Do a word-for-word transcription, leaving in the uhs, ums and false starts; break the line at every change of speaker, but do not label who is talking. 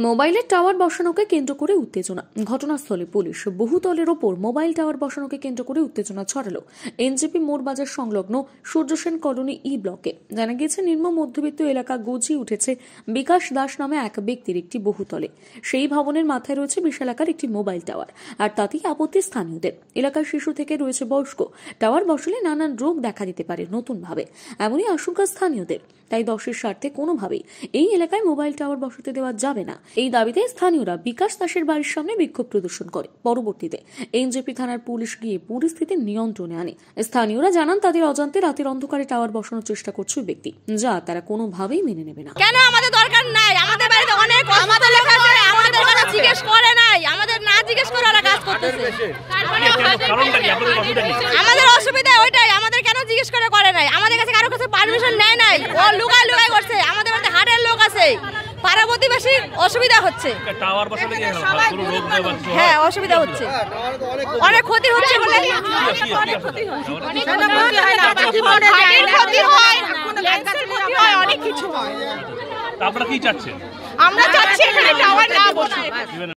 মোবাইলের টাওয়ার বসানোকে কেন্দ্র করে উত্তেজনা। ঘটনাস্থলে পুলিশ। বহুতলের ওপর মোবাইল টাওয়ার বসানোকে কেন্দ্র করে উত্তেজনা ছড়ালো এনজেপি মোড় বাজার সংলগ্ন সূর্যসেন কলোনি ই ব্লকে। জানা গিয়েছে, নিম্ন মধ্যবিত্ত এলাকা গজিয়ে উঠেছে বিকাশ দাস নামে এক ব্যক্তির একটি বহুতলে। সেই ভবনের মাথায় রয়েছে বিশালাকার একটি মোবাইল টাওয়ার, আর তাতেই আপত্তি স্থানীয়দের। এলাকার শিশু থেকে রয়েছে বয়স্ক। টাওয়ার বসালে নানান রোগ দেখা দিতে পারে নতুন ভাবে, এমনই আশঙ্কা স্থানীয়দের। তাই দশের স্বার্থে কোনোভাবেই এই এলাকায় মোবাইল টাওয়ার বসাতে দেওয়া যাবে না। এই দাবিতে স্থানীয়রা বিকাশ দাসের বাড়ির সামনে বিক্ষোভ প্রদর্শন করে। পরবর্তীতে এনজেপি থানার পুলিশ গিয়ে পরিস্থিতি নিয়ন্ত্রণে আনে। স্থানীয়রা জানান, তাদের অজান্তে রাতের অন্ধকারে টাওয়ার বসানোর চেষ্টা করছে ব্যক্তি, যা তারা কোনোভাবেই মেনে নেবে না।
কেন আমাদের দরকার নাই? আমাদের বাড়িতে অনেক আমাদের লেখা আছে, আমাদের কথা জিজ্ঞেস করে নাই, আমাদের না জিজ্ঞেস করে ওরা কাজ করতেছে। আমাদের অসুবিধা ওইটাই, আমাদের কেন জিজ্ঞেস করে করে নাই? আমাদের কাছে কারো কাছে পারমিশন নেয় নাই, ও লুকাই লুকাই করছে। আমাদের বাড়িতে হাটের লোক আছে, পাড়া প্রতিবেশী অসুবিধা হচ্ছে। টাওয়ার বসালে কি কোনো রোগ হবে? হ্যাঁ, অসুবিধা হচ্ছে, অনেক ক্ষতি হচ্ছে বলে অনেক ক্ষতি হয়, অনেক ক্ষতি হয়, অনেক কিছু হয়।
আপনারা কি চাচ্ছেন?
আমরা চাচ্ছি এখানে টাওয়ার না বসায়।